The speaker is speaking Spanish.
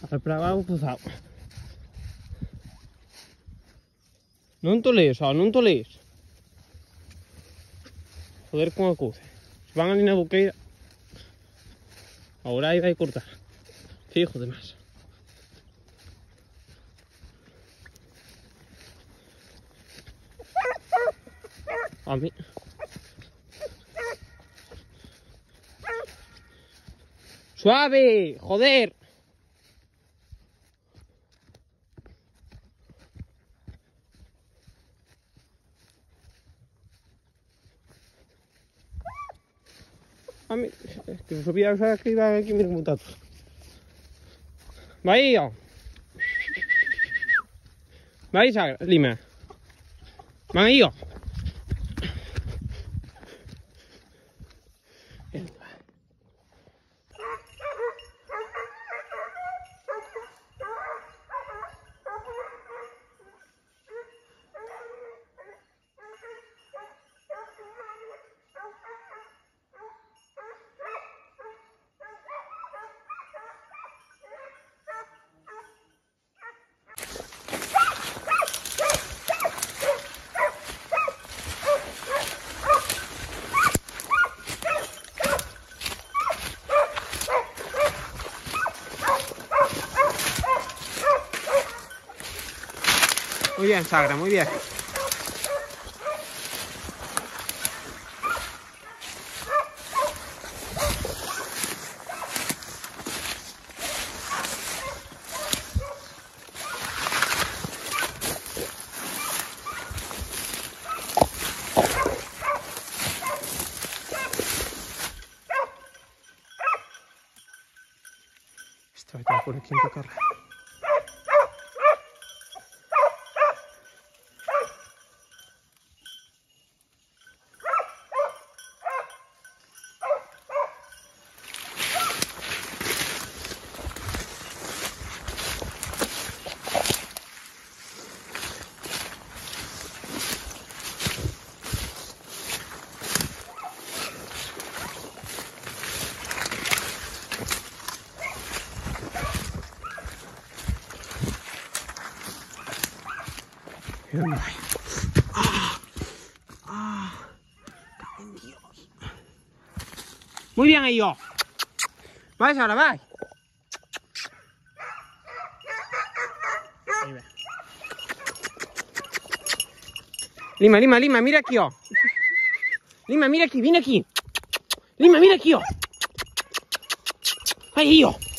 Al prago cruzado. Non tolees, non tolees. Joder con el cruce. Se van a línea buqueira. Ahora ahí va a cortar. Fijo de más. A mí. ¡Suave! ¡Joder! A mí, es que subía que iba aquí, mira cómo está. Vaya. Vaya, Lima. Van ahí. Muy bien, Sagra, muy bien. Esto va a por aquí en tocarla. Muy bien ahí yo. Vais ahora, vais. Ahí va. Lima, Lima, Lima, mira aquí yo. Lima, mira aquí, viene aquí. Lima, mira aquí yo. Ahí yo.